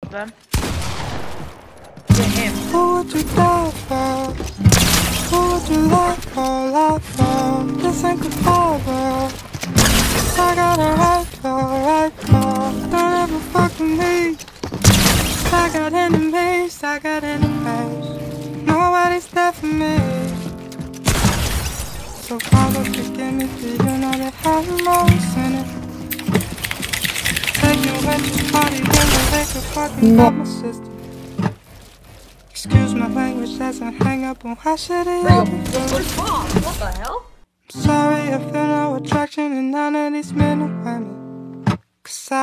Then get him. Who would you die for? Who would you lie for? This ain't goodbye, bro. I got a rifle. Don't ever fuck with me. I got enemies. Nobody's there for me. So Father, forgive me, do you know that I'm always in it? Take you away to the party when you make a fucking about my sister. Excuse my language, that's a hang up on how shitty I be feeling. What the hell? Sorry, I feel no attraction in none of these men and women. 'Cause